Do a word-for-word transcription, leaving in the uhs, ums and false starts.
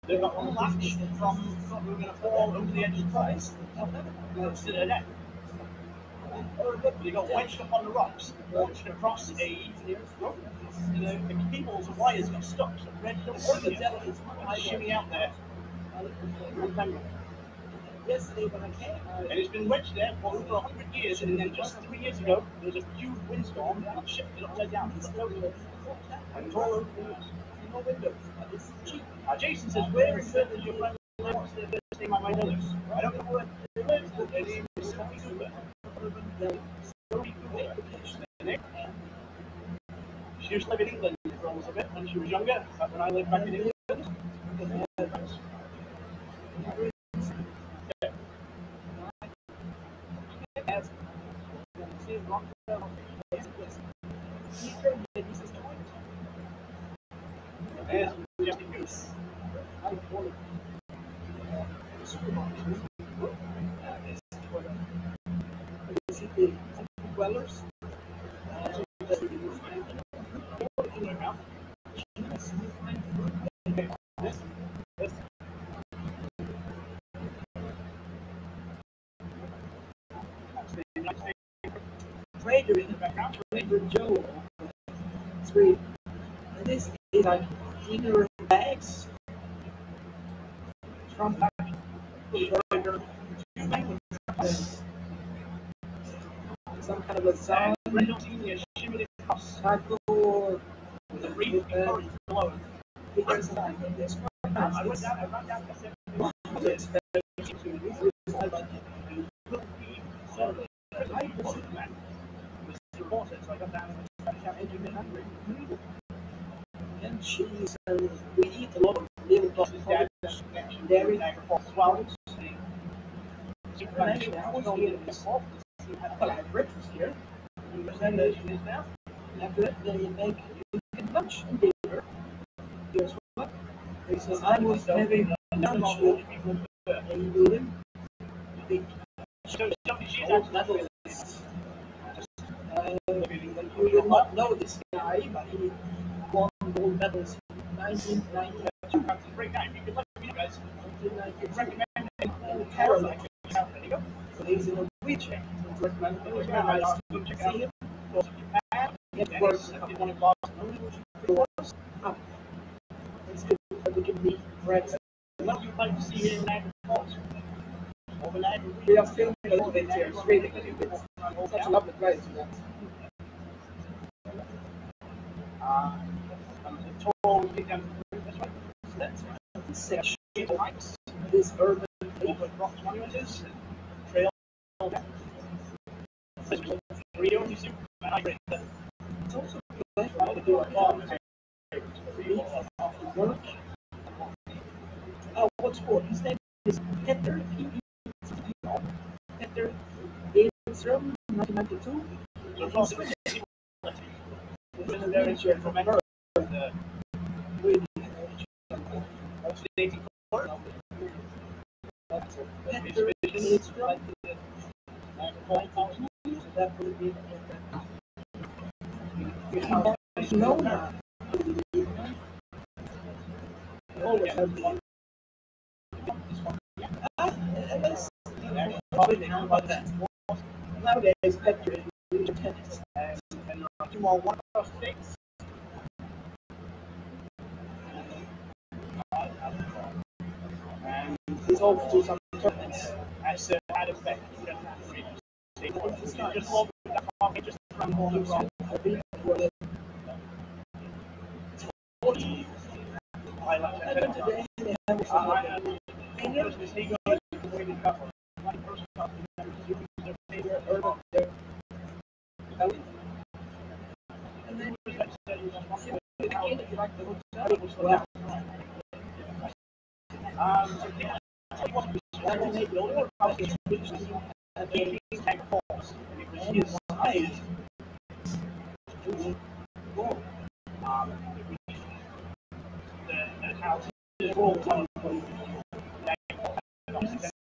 They've got one latch from what we were going to fall over the edge of the place. To their deck. They got wedged up on the rocks, launched across a rope. And the, the cables and wires got stuck, so red hill shimmy out there. Yesterday when I came, and it's been wedged there for over a hundred years, and then just three years ago there was a huge windstorm and shifted it upside down. And it's all over the news. No windows. It's cheap. Uh, Jason says, where in Britain does your friend live? What's their first name? I might know this. I don't know where they live, but their name is Sophie Cooper. Sophie Cooper. She used to live in England for almost a bit when she was younger, but when I lived back in England. There's just a goose. Dwellers. Trader in the background, Trader Joe. Three. And this is like inner bags from back. Some kind of a sound. Type or the breathing current below. Because this one, I went down, I ran down to seven. This reported, so I got down and started engine hungry. And cheese, and we eat a lot of little boxes down dairy swallows. Actually, I was only in the salt. Well, I had breakfast here. Then there's this now. After that, they make you can lunch and dinner. Guess what? They said I was having lunch with a building. So, she's actually Uh, you will not know this guy, but he won gold medals in nineteen ninety-two. That's a great guy. You can let me know, guys. nineteen recommend him in Caroline. So he's in a wheelchair. So it's recommended. Nice to see him. He works at one of Boston's up. It's good that we can meet friends. What would you like to see here in Niagara Falls? We are filming a little bit here. It's really good. It's such a lovely place. Uh, and the tall big down this way. So that's the section of hikes. This urban over rock monuments trail. Rio, you see, and I agree. It's also a place where to do a lot of work. Oh, what's sport? His name is Petter. Petter Edström, nineteen ninety-two. So it's also very sure from America. With eighty-four. Petter Edström. So that would be no. Always have one. About that. Nowadays, Petter is really tennis. And two more one across the days. And he's off to some tournaments as a had effect. Just love that market just from home from forty. I like that. Today they have a Heygo. And then if you like the hotel as well. Um, that will make all your houses which is at the tank falls because his size is gold. Um, the, the house is all